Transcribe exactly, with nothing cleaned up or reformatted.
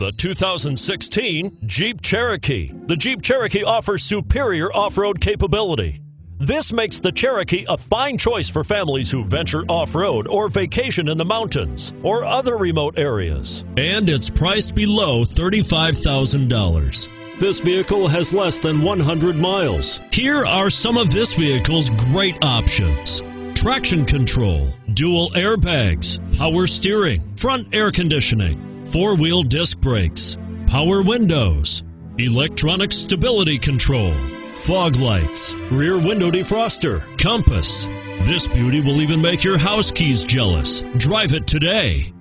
The two thousand sixteen Jeep Cherokee. The Jeep Cherokee offers superior off-road capability. This makes the Cherokee a fine choice for families who venture off-road or vacation in the mountains or other remote areas. And it's priced below thirty-five thousand dollars. This vehicle has less than one hundred miles. Here are some of this vehicle's great options: traction control, dual airbags, power steering, front air conditioning, four-wheel disc brakes, power windows, electronic stability control, fog lights, rear window defroster, compass. This beauty will even make your house keys jealous. Drive it today.